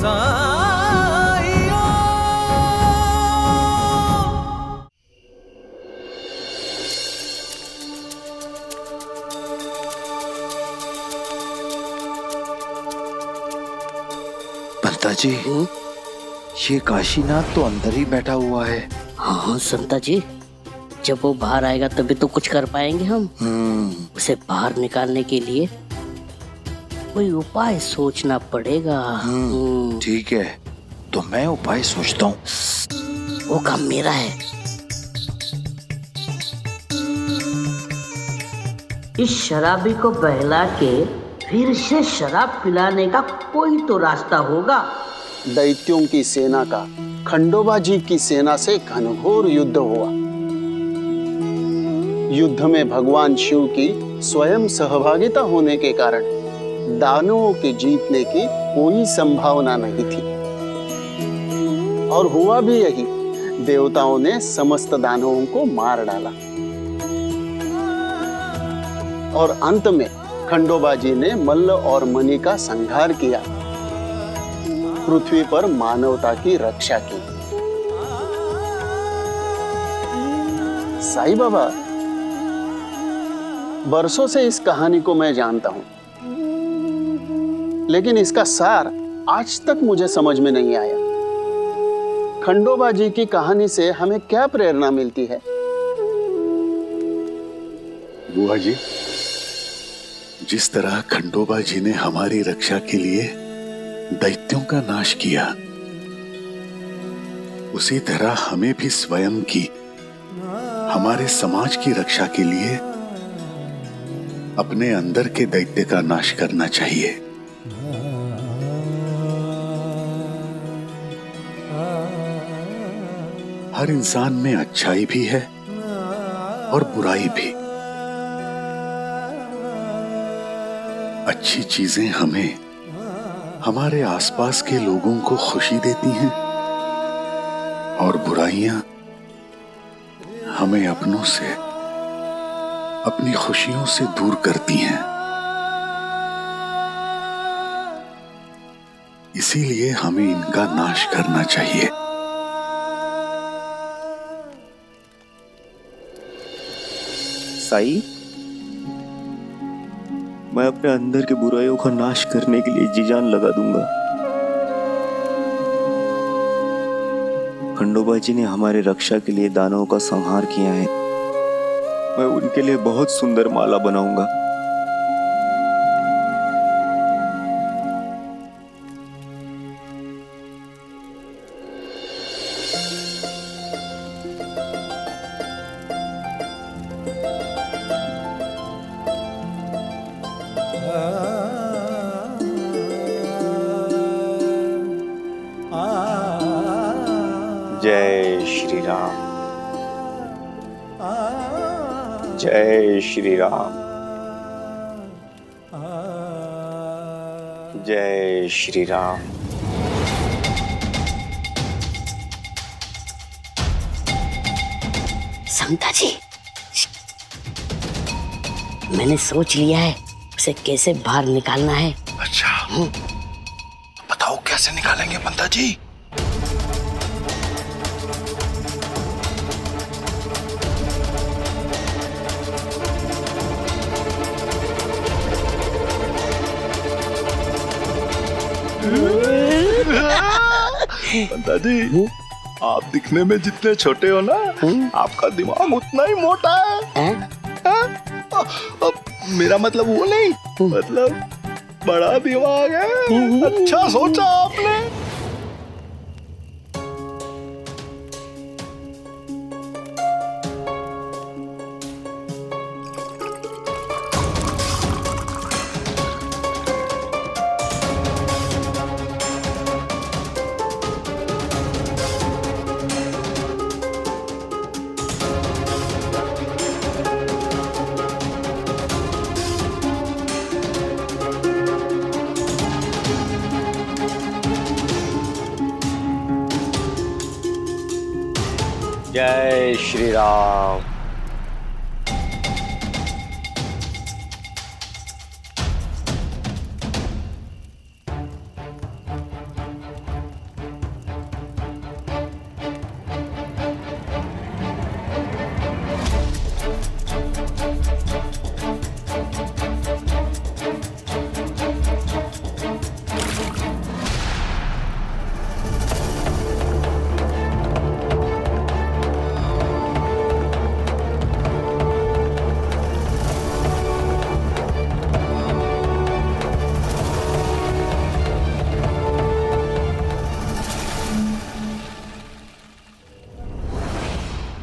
संता जी, ये काशीनाथ तो अंदर ही बैठा हुआ है। हाँ संता जी, जब वो बाहर आएगा तभी तो कुछ कर पाएंगे हम। उसे बाहर निकालने के लिए कोई उपाय सोचना पड़ेगा। ठीक है, तो मैं उपाय सोचता हूँ। वो काम मेरा है। इस शराबी को बहला के फिर से शराब पिलाने का कोई तो रास्ता होगा। दैत्यों की सेना का खंडोबा जी की सेना से घनघोर युद्ध हुआ। युद्ध में भगवान शिव की स्वयं सहभागिता होने के कारण दानवों के जीतने की कोई संभावना नहीं थी, और हुआ भी यही। देवताओं ने समस्त दानवों को मार डाला और अंत में खंडोबा जी ने मल्ल और मणि का संहार किया, पृथ्वी पर मानवता की रक्षा की। साईं बाबा, बरसों से इस कहानी को मैं जानता हूं, लेकिन इसका सार आज तक मुझे समझ में नहीं आया। खंडोबा जी की कहानी से हमें क्या प्रेरणा मिलती है? बुआ जी, जिस तरह खंडोबा जी ने हमारी रक्षा के लिए दैत्यों का नाश किया, उसी तरह हमें भी स्वयं की, हमारे समाज की रक्षा के लिए अपने अंदर के दैत्य का नाश करना चाहिए। हर इंसान में अच्छाई भी है और बुराई भी। अच्छी चीजें हमें, हमारे आसपास के लोगों को खुशी देती हैं, और बुराइयां हमें अपनों से, अपनी खुशियों से दूर करती हैं। इसीलिए हमें इनका नाश करना चाहिए। साई, मैं अपने अंदर के बुराइयों का नाश करने के लिए जी जान लगा दूंगा। खंडोबा जी ने हमारे रक्षा के लिए दानवों का संहार किया है। मैं उनके लिए बहुत सुंदर माला बनाऊंगा। जय श्री राम, जय श्री राम, जय श्री राम। समता जी, मैंने सोच लिया है उसे कैसे बाहर निकालना है। अच्छा, बताओ कैसे निकालेंगे पंता जी? पंता जी, आप दिखने में जितने छोटे हो ना, आपका दिमाग उतना ही मोटा है। अब मेरा मतलब वो नहीं, मतलब बड़ा दिमाग है। अच्छा सोचा आपने। जय श्री राम।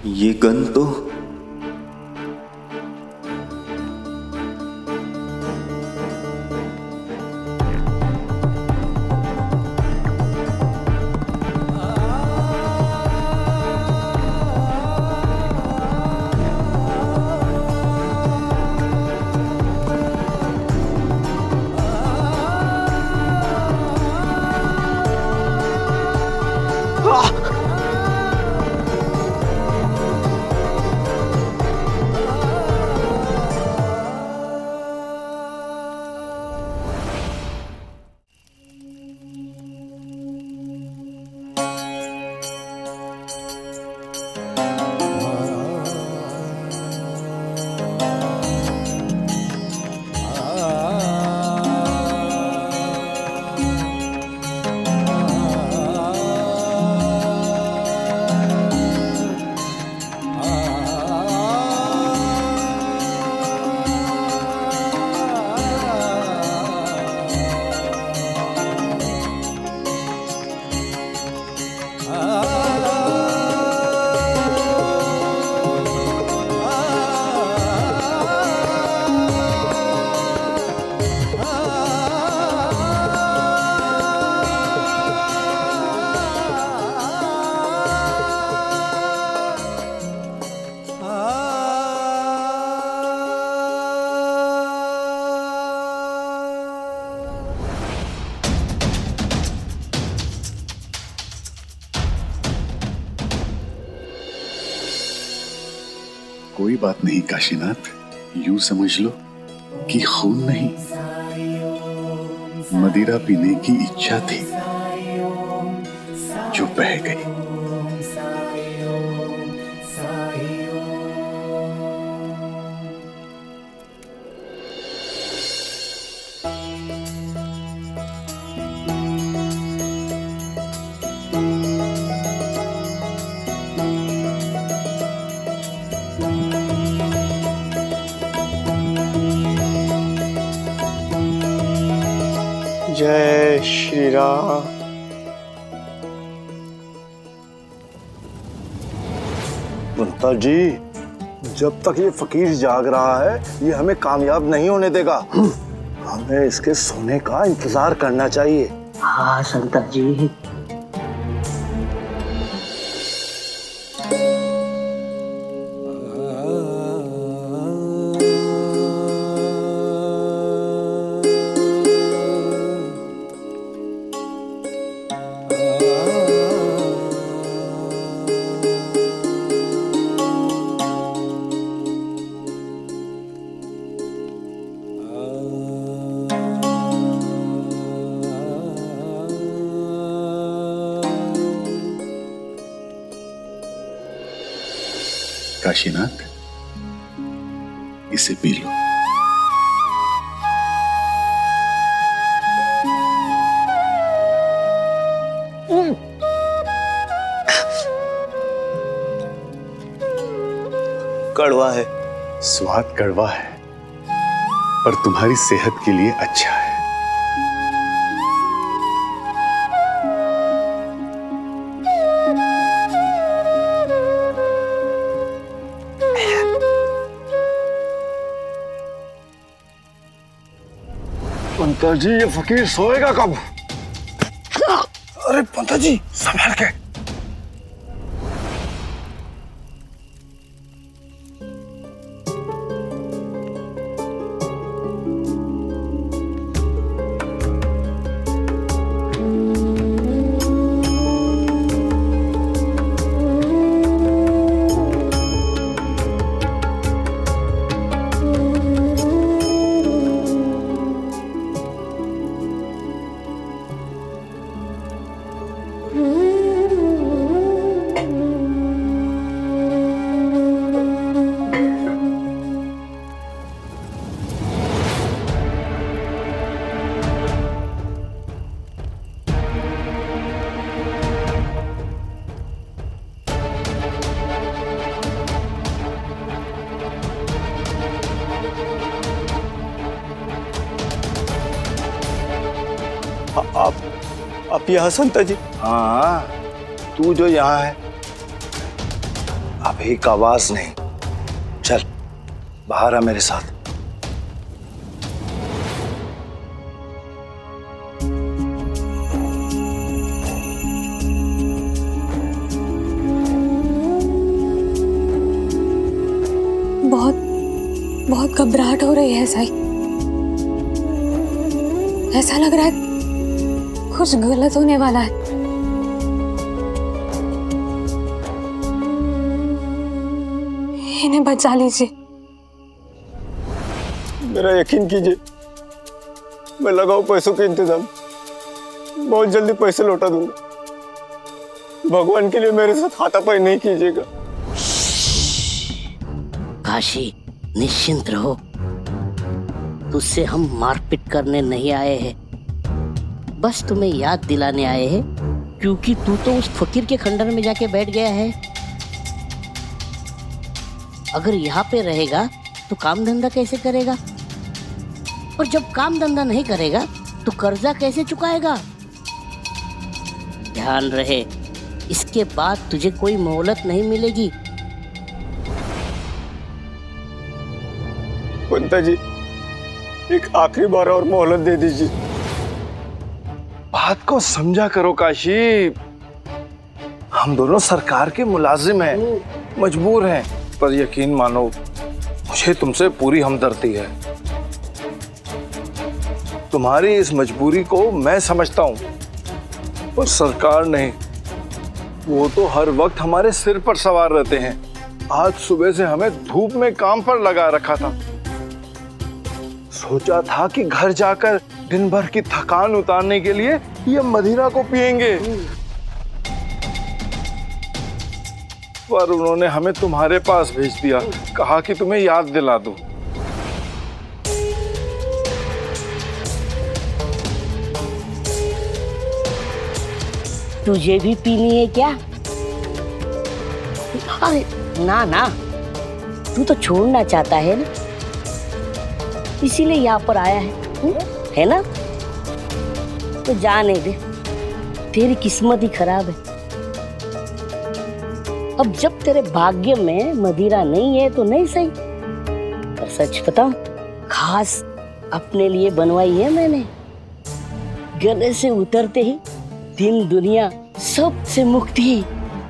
ये गन तो कोई बात नहीं काशीनाथ, यूं समझ लो कि खून नहीं, मदिरा पीने की इच्छा थी जो बह गई। जय श्री राम। पंता जी, जब तक ये फकीर जाग रहा है ये हमें कामयाब नहीं होने देगा। हमें इसके सोने का इंतजार करना चाहिए। हाँ संता जी। काशीनाथ, इसे पी लो। कड़वा है। स्वाद कड़वा है पर तुम्हारी सेहत के लिए अच्छा है। पंता जी, ये फकीर सोएगा कब? अरे पंता जी, संभाल के। आप यहाँ संता जी? हाँ, तू जो यहाँ है। अभी का आवाज नहीं। चल बाहर आ मेरे साथ। बहुत बहुत घबराहट हो रही है साई। ऐसा लग रहा है कुछ गलत होने वाला है। इन्हें बचा लीजिए। मेरा यकीन कीजिए, मैं लगाऊं पैसों के इंतजाम, बहुत जल्दी पैसे लौटा दूंगा। भगवान के लिए मेरे साथ हाथापाई नहीं कीजिएगा। काशी, निश्चिंत रहो। तुझसे हम मारपीट करने नहीं आए हैं, बस तुम्हें याद दिलाने आए हैं, क्योंकि तू तो उस फकीर के खंडर में जाके बैठ गया है। अगर यहाँ पे रहेगा तो काम धंधा कैसे करेगा? और जब काम धंधा नहीं करेगा तो कर्जा कैसे चुकाएगा? ध्यान रहे, इसके बाद तुझे कोई मोहलत नहीं मिलेगी। पंता जी, एक आखिरी बार और मोहलत दे दीजिए। बात को समझा करो काशी। हम दोनों सरकार के मुलाजिम हैं, मजबूर हैं, पर यकीन मानो मुझे तुमसे पूरी हमदर्दी है। तुम्हारी इस मजबूरी को मैं समझता हूं, पर सरकार नहीं। वो तो हर वक्त हमारे सिर पर सवार रहते हैं। आज सुबह से हमें धूप में काम पर लगा रखा था। सोचा था कि घर जाकर दिन भर की थकान उतारने के लिए ये मदिरा को पिएंगे, पर उन्होंने हमें तुम्हारे पास भेज दिया, कहा कि तुम्हें याद दिला दूं। तुझे भी पीनी है क्या? अरे ना ना, तू तो छोड़ना चाहता है ना, इसीलिए यहाँ पर आया है ना? तो जाने दे, तेरी किस्मत ही खराब है। अब जब तेरे भाग्य में मदिरा नहीं है तो नहीं सही, पर सच बताऊं, खास अपने लिए बनवाई है मैंने। गले से उतरते ही दिन दुनिया सबसे मुक्ति,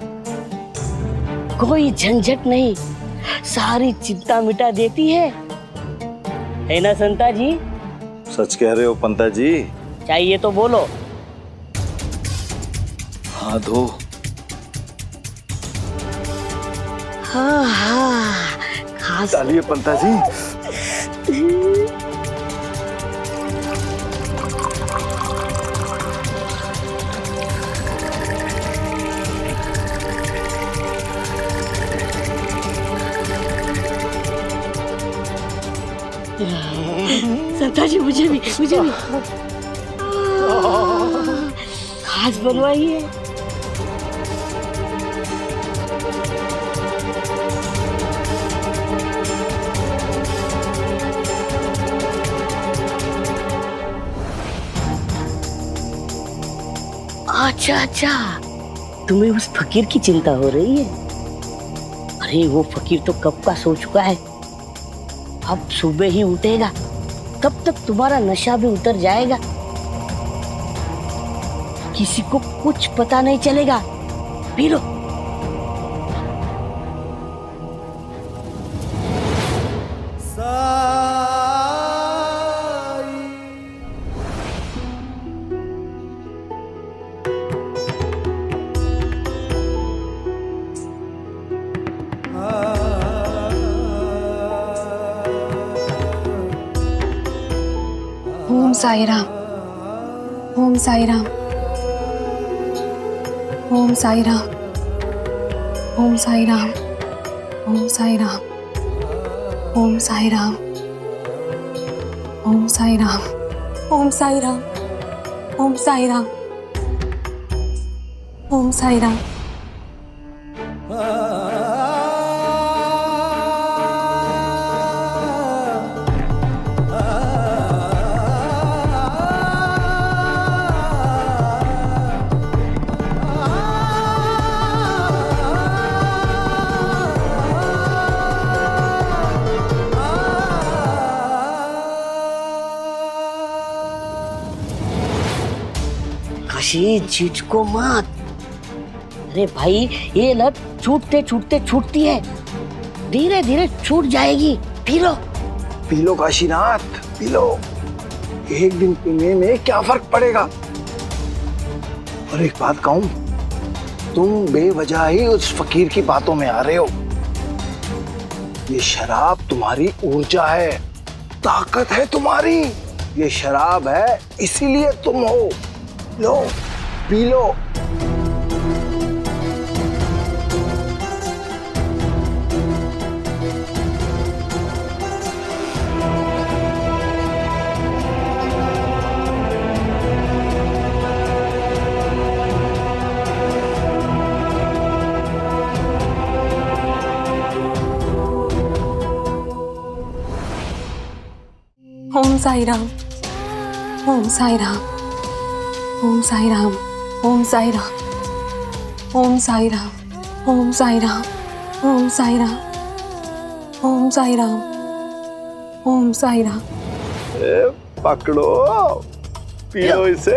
कोई झंझट नहीं, सारी चिंता मिटा देती है ना संता जी? सच कह रहे हो पंता जी। चाहिए तो बोलो। हाँ धो। हाँ हाँ, खास डालिए पंता जी। संता जी, मुझे भी खास बनवाई है। अच्छा, तुम्हें उस फकीर की चिंता हो रही है? अरे वो फकीर तो कब का सो चुका है, अब सुबह ही उठेगा, तब तक तुम्हारा नशा भी उतर जाएगा, किसी को कुछ पता नहीं चलेगा। पी लो। ओम साई राम, ओम साई राम, ओम साई राम, ओम साई राम, ओम साई राम, ओम साई राम, ओम साई राम, ओम साई राम, ओम साई राम, ओम साई राम। अभी झिझको मत। अरे भाई ये लत छूटते छूटते छूटती है, धीरे धीरे छूट जाएगी। पी लो काशीनाथ, पी लो। एक दिन पीने में क्या फर्क पड़ेगा। और एक बात कहूं, तुम बेवजह ही उस फकीर की बातों में आ रहे हो। ये शराब तुम्हारी ऊर्जा है, ताकत है तुम्हारी। ये शराब है, इसीलिए तुम हो। लो, पी लो। ओम साई राम, ओम साई राम, ओम साई राम, ओम साई राम, ओम साई राम, ओम साई राम, ओम साई राम, ओम साई राम, ओम साई राम। पकड़ो, पियो इसे।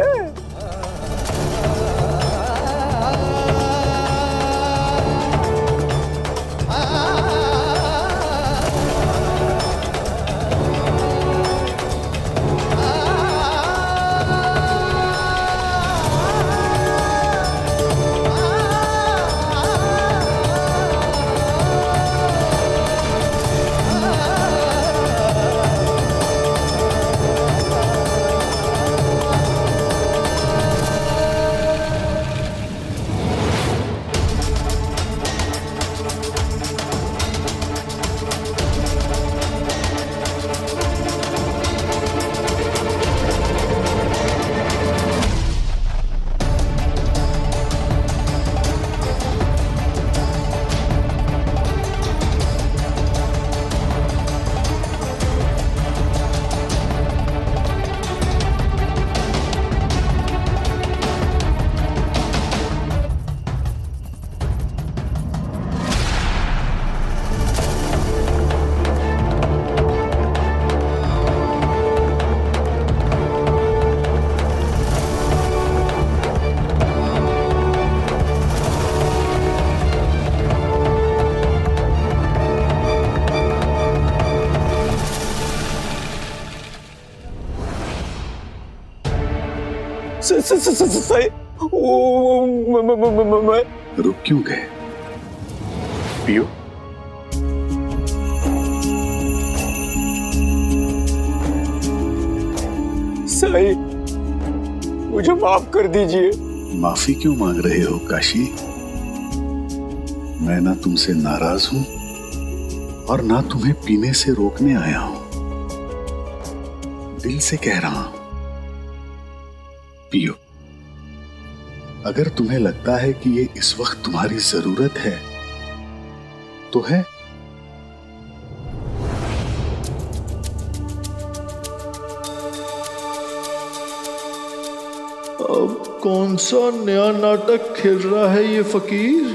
सही। रुक क्यों गए? पियो। साई, मुझे माफ कर दीजिए। माफी क्यों मांग रहे हो काशी? मैं ना तुमसे नाराज हूं और ना तुम्हें पीने से रोकने आया हूं। दिल से कह रहा हूं, पियो। अगर तुम्हें लगता है कि ये इस वक्त तुम्हारी जरूरत है तो है। अब कौन सा नया नाटक खेल रहा है ये फकीर?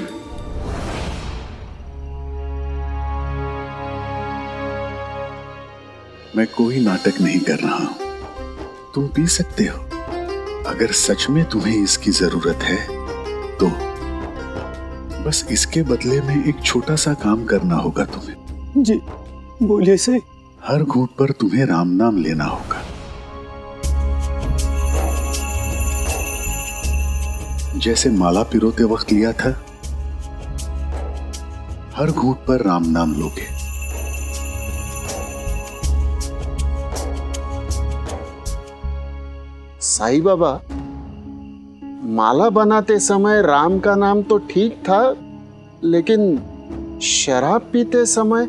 मैं कोई नाटक नहीं कर रहा हूं। तुम पी सकते हो। अगर सच में तुम्हें इसकी जरूरत है तो बस इसके बदले में एक छोटा सा काम करना होगा तुम्हें। जी बोलिए सही। हर घूंट पर तुम्हें राम नाम लेना होगा। जैसे माला पिरोते वक्त लिया था। हर घूंट पर राम नाम लोगे। साईं बाबा, माला बनाते समय राम का नाम तो ठीक था, लेकिन शराब पीते समय?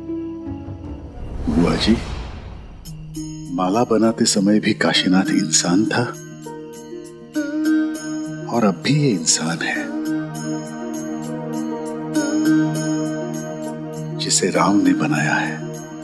बुआ जी, माला बनाते समय भी काशीनाथ इंसान था और अब भी ये इंसान है, जिसे राम ने बनाया है।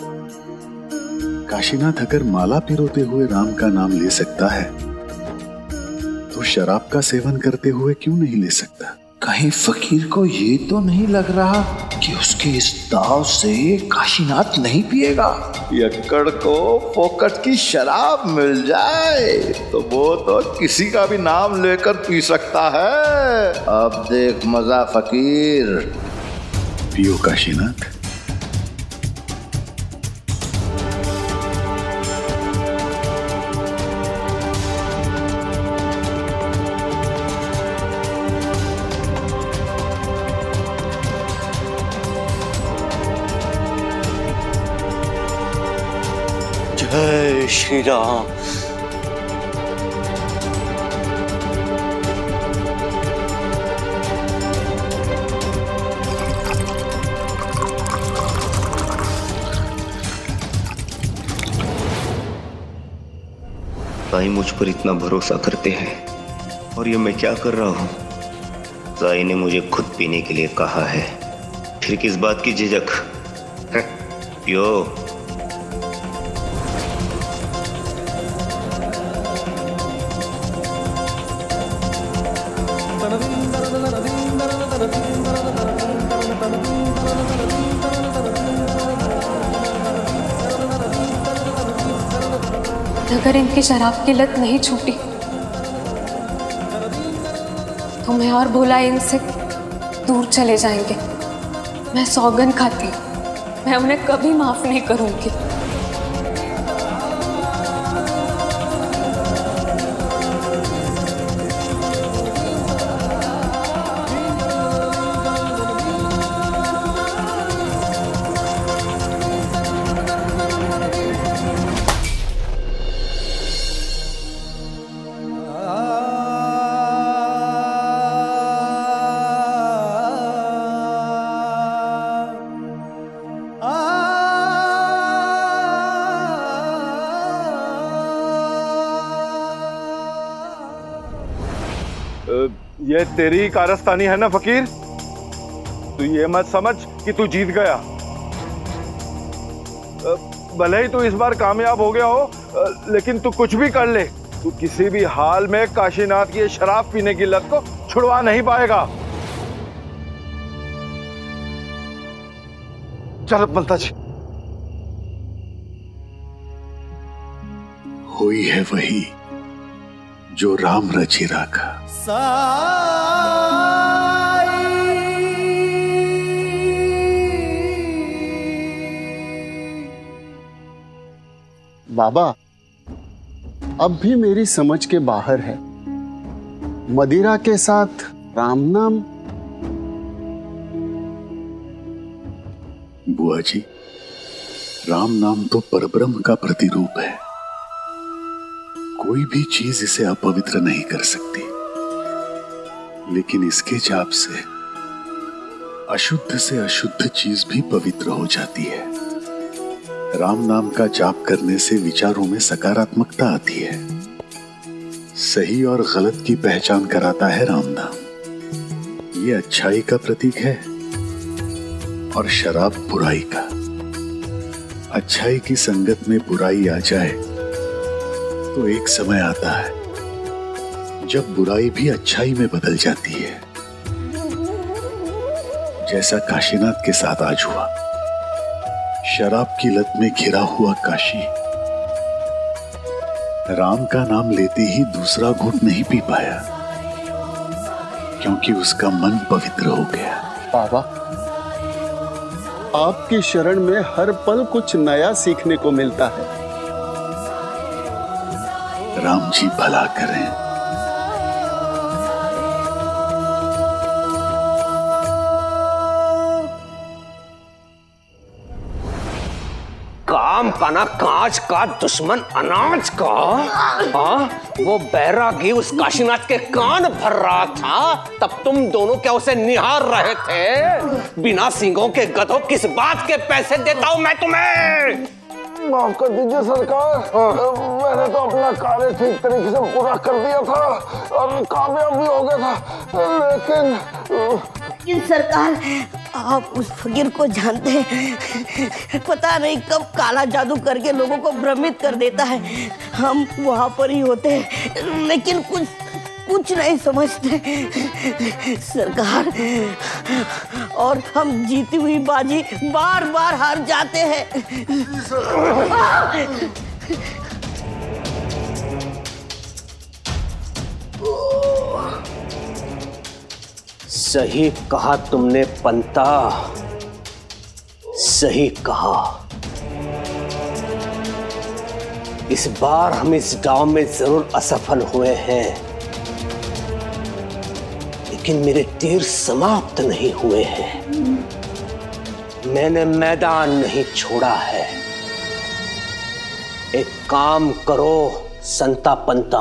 काशीनाथ अगर माला पिरोते हुए राम का नाम ले सकता है तो शराब का सेवन करते हुए क्यों नहीं ले सकता? कहीं फकीर को ये तो नहीं लग रहा कि उसके इस दाव से काशीनाथ नहीं पिएगा? यक्कड़ को फोकट की शराब मिल जाए तो वो तो किसी का भी नाम लेकर पी सकता है। अब देख मजा फकीर। पियो काशीनाथ। जय श्री राम। साई मुझ पर इतना भरोसा करते हैं और ये मैं क्या कर रहा हूँ? साई ने मुझे खुद पीने के लिए कहा है, फिर किस बात की झिझक? पियो। अगर इनकी शराब की लत नहीं छूटी तो मैं और भोला इनसे दूर चले जाएंगे। मैं सौगन खाती हूँ, मैं उन्हें कभी माफ नहीं करूंगी। ये तेरी कारस्तानी है ना फकीर? तू ये मत समझ कि तू जीत गया। भले ही तू इस बार कामयाब हो गया हो, लेकिन तू कुछ भी कर ले, तू किसी भी हाल में काशीनाथ की शराब पीने की लत को छुड़वा नहीं पाएगा। चल बलता जी। हुई है वही जो राम रचि राखा। बाबा, अब भी मेरी समझ के बाहर है। मदिरा के साथ राम नाम। बुआ जी, राम नाम तो परब्रह्म का प्रतिरूप है। कोई भी चीज इसे अपवित्र नहीं कर सकती, लेकिन इसके जाप से अशुद्ध चीज भी पवित्र हो जाती है। राम नाम का जाप करने से विचारों में सकारात्मकता आती है। सही और गलत की पहचान कराता है राम नाम। ये अच्छाई का प्रतीक है और शराब बुराई का। अच्छाई की संगत में बुराई आ जाए तो एक समय आता है जब बुराई भी अच्छाई में बदल जाती है, जैसा काशीनाथ के साथ आज हुआ। शराब की लत में घिरा हुआ काशी राम का नाम लेते ही दूसरा घूंट नहीं पी पाया, क्योंकि उसका मन पवित्र हो गया। बाबा, आपकी शरण में हर पल कुछ नया सीखने को मिलता है। राम जी भला करें। काम का ना कांच का, दुश्मन अनाज का। वो बैरागी उस काशीनाथ के कान भर रहा था, तब तुम दोनों क्या उसे निहार रहे थे? बिना सींगों के गधों, किस बात के पैसे देता हूं मैं तुम्हें? माफ कर दीजिए सरकार, मैंने तो अपना कार्य ठीक तरीके से पूरा कर दिया था और कामयाब भी हो गया था, लेकिन सरकार, आप उस फकीर को जानते हैं, पता नहीं कब काला जादू करके लोगों को भ्रमित कर देता है। हम वहाँ पर ही होते हैं, लेकिन कुछ कुछ नहीं समझते सरकार, और हम जीती हुई बाजी बार बार हार जाते हैं। सही कहा तुमने पंता, सही कहा। इस बार हम इस दांव में जरूर असफल हुए हैं, लेकिन मेरे तीर समाप्त नहीं हुए हैं। मैंने मैदान नहीं छोड़ा है। एक काम करो संता पंता,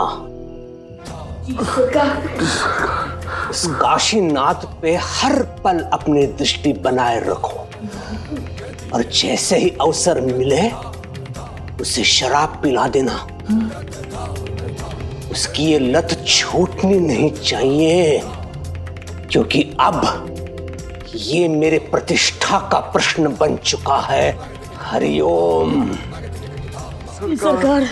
इस काशीनाथ पे हर पल अपनी दृष्टि बनाए रखो, और जैसे ही अवसर मिले उसे शराब पिला देना। उसकी ये लत छूटनी नहीं चाहिए, क्योंकि अब ये मेरे प्रतिष्ठा का प्रश्न बन चुका है। हरिओम। सरकार,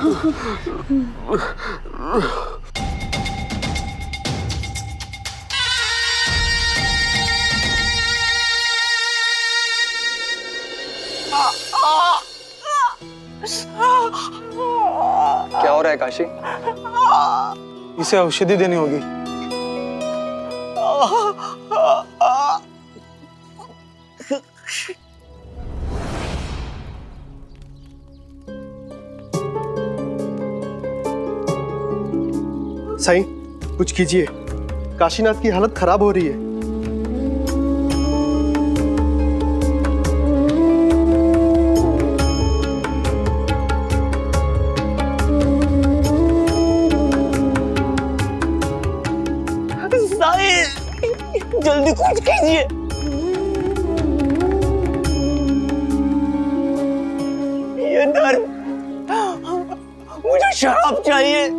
क्या हो रहा है काशी? इसे औषधि देनी होगी। साईं, कुछ कीजिए, काशीनाथ की हालत खराब हो रही है। जल्दी कुछ कीजिए। ये दर्द, मुझे शराब चाहिए।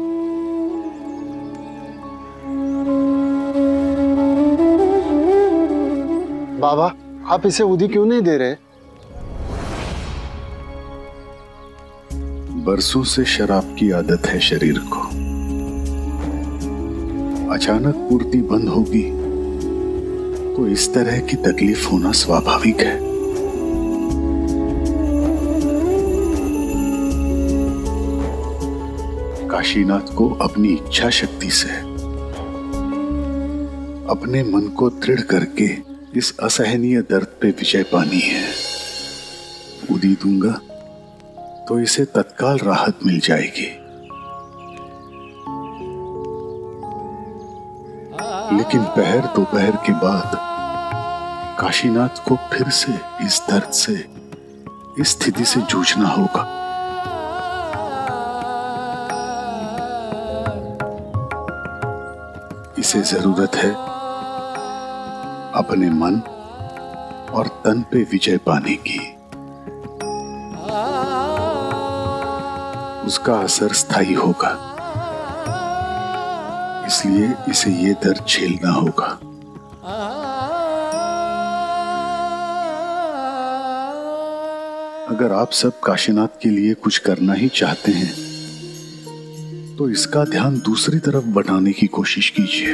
बाबा, आप इसे उदी क्यों नहीं दे रहे? बरसों से शराब की आदत है शरीर को। अचानक पूर्ति बंद होगी तो इस तरह की तकलीफ होना स्वाभाविक है। काशीनाथ को अपनी इच्छा शक्ति से अपने मन को दृढ़ करके इस असहनीय दर्द पे विजय पानी है। उदी दूंगा तो इसे तत्काल राहत मिल जाएगी, लेकिन पहर दोपहर के बाद काशीनाथ को फिर से इस दर्द से, इस स्थिति से जूझना होगा। इसे जरूरत है अपने मन और तन पे विजय पाने की। उसका असर स्थायी होगा, इसलिए इसे ये दर्द झेलना होगा। अगर आप सब काशीनाथ के लिए कुछ करना ही चाहते हैं तो इसका ध्यान दूसरी तरफ बढ़ाने की कोशिश कीजिए।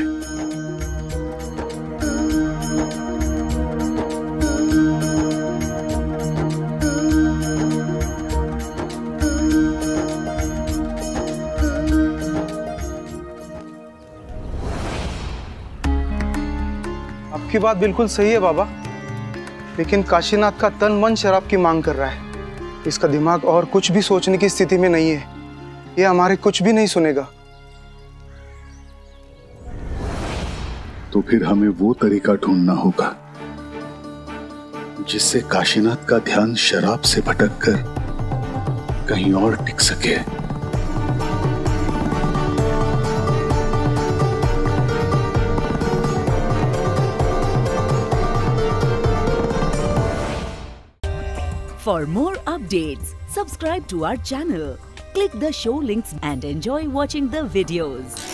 आपकी बात बिल्कुल सही है बाबा, लेकिन काशीनाथ का तन मन शराब की मांग कर रहा है। इसका दिमाग और कुछ भी सोचने की स्थिति में नहीं है। ये हमारे कुछ भी नहीं सुनेगा। तो फिर हमें वो तरीका ढूंढना होगा जिससे काशीनाथ का ध्यान शराब से भटककर कहीं और टिक सके। For more updates, subscribe to our channel, click the show links and enjoy watching the videos.